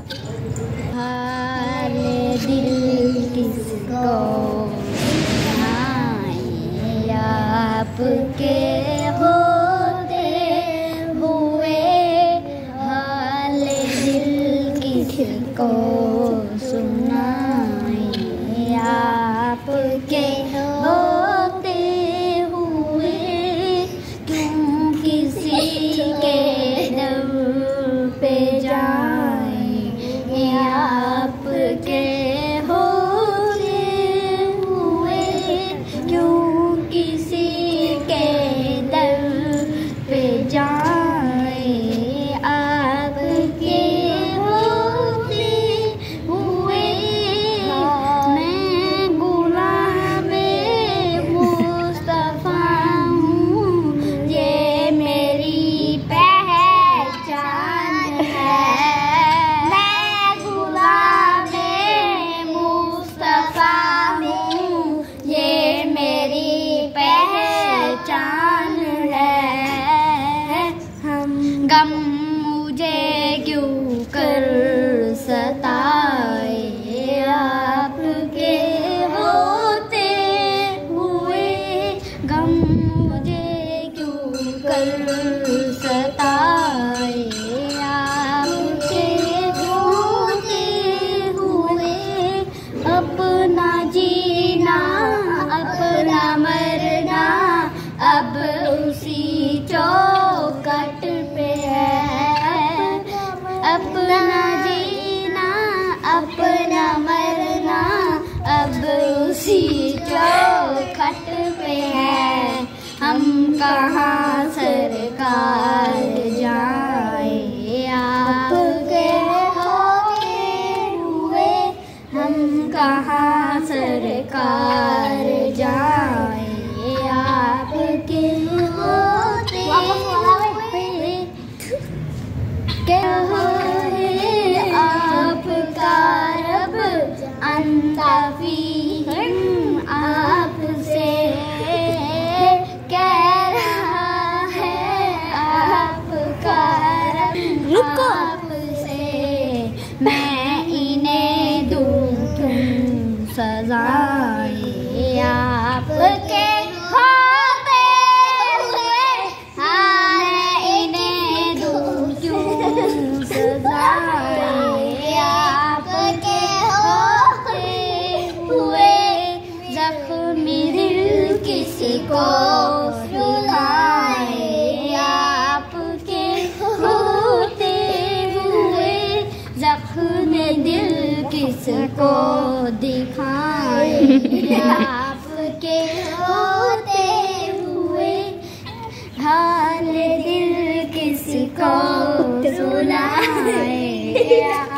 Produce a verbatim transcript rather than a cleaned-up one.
हाल दिल किसको सुनाएं, आपके होते हुए हाल दिल किसको सुनाएं, आपके होते हुए क्यों किसी के दर पे जाएं, आपके होते हुए क्यों किसी के दर पे जाएं, आपके होते हुए मैं गुलामे मुस्तफा हूँ, ये मेरी पहचान है। मैं गुलामे मुस्तफा हूँ, ये मेरी पहचान है। हम गम मुझे क्यों कर सताए, आपके होते हुए गम मुझे क्यों कर सताए, आपके होते हुए अपना जीना अपना मरना अब उसी चौखट पे है। अपना जीना अपना मरना अब उसी चौखट पे है। हम कहाँ सरकार जाएं, आपके होते हुए हम कहाँ सरकार जाएं, आपके होते हुए क्या है आपका रब अंताफी आपसे कह रहा है, आपका रब आपसे मैं इन्हें दूं क्यों सजाएं, आपके होते हुए हाँ मैं इन्हें दूं क्यों सजाएं, आपके होते हुए जख्मी दिल किसको सुनाएं, आपके होते हुए जख्मी दिल किसको दिखाएं, आपके होते हुए हाल दिल किसको सुनाएं।